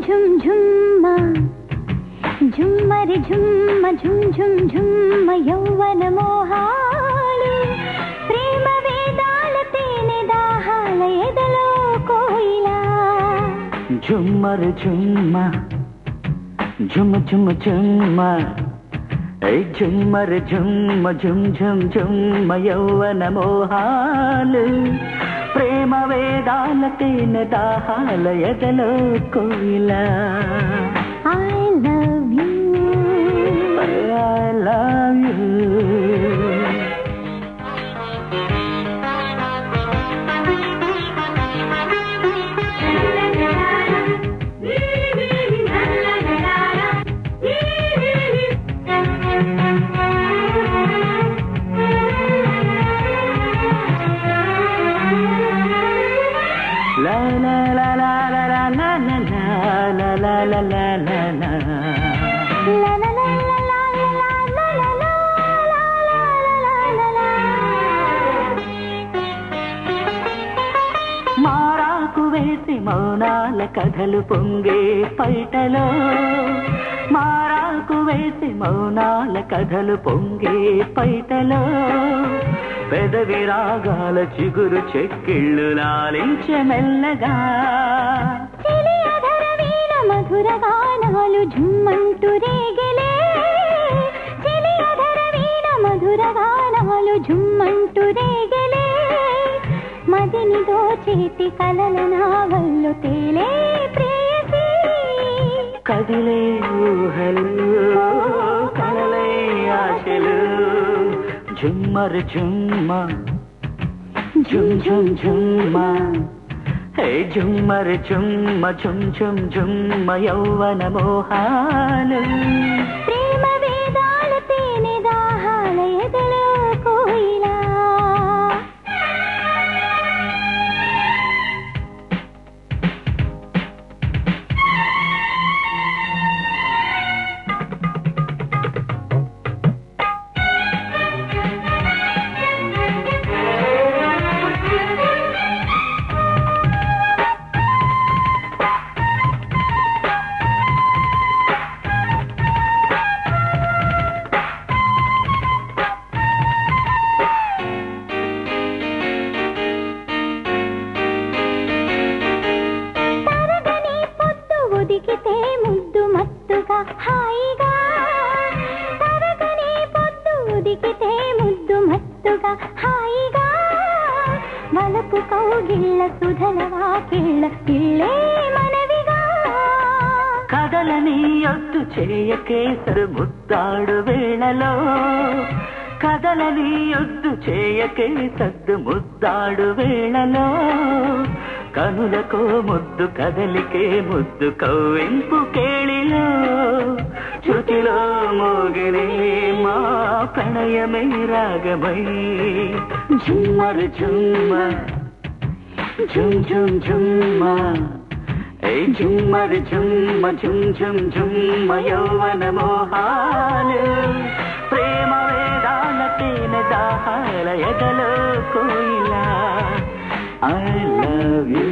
ఝుమ్ ఝుమ్మ ఝుమ్మరి ఝుమ్మ ఝుమ్ ఝుమ్ ఝుమ్మ యౌవన మోహాలు ప్రేమ వేదాల తేనె దాహాల ఎదలో కోయిలా ఝుమ్మరి ఝుమ్మ ఝుమ్ ఝుమ్ ఝుమ్మ ఝుమ్మరి ఝుమ్మ ఝుమ్ ఝుమ్ ఝుమ్మ యౌవన మోహాలు ప్రేమ వేదాల తేనె దాహాల ఎదలో కోయిలా I love you I love you la la la la la la la la la la la la la la la మారాకు వేసి మౌనాల కథలు పొంగే పైటలో మారాకు వేసి మౌనాల కథలు పొంగే పైటలో పెదవి రాగాల చిగురు చెక్కిళ్ళు లాలించే మెల్లగా చెలియధర వీణ మధుర గానాలు ఝుమ్మంటూ రేగలే చెలియధర వీణ మధుర గానాలు ఝుమ్మంటూ రేగలే మదిని దోచేటి కలల నావల్లో తేలే ప్రేయసి కదిలే ఊహలు కలలే ఆశలు ఝుమ్మర్ ఝుమ్మ ఝుమ్ ఝుమ్ ఝుమ్మ హే ఝుమ్మర్ ఝుమ్మ ఝుమ్ ఝుమ్ ఝుమ్మ యౌవన మోహాలు ప్రేమ వేదాల తేనె దాహాల ఎదలో కోయిలా K.S.R ముద్దాడు వేళలో కదలని యొద్దు చేయ K.S.R ముద్దాడు వేళలో కనులకో ముద్దు కదలికే ముద్దు కవ్వింపు కేళిలో శృతిలో మోగినే మా ప్రణయమే రాగమై ఝుమ్మర్ ఝుమ్మ ఝుమ్ ఝుమ్ ఝుమ్మ ఝుమ్మర్ ఝుమ్మ ఝుమ్ ఝుమ్ ఝుమ్మ యౌవన మోహాలు ప్రేమ వేదాల తేనె దాహాల ఎదలో కోయిలా I love you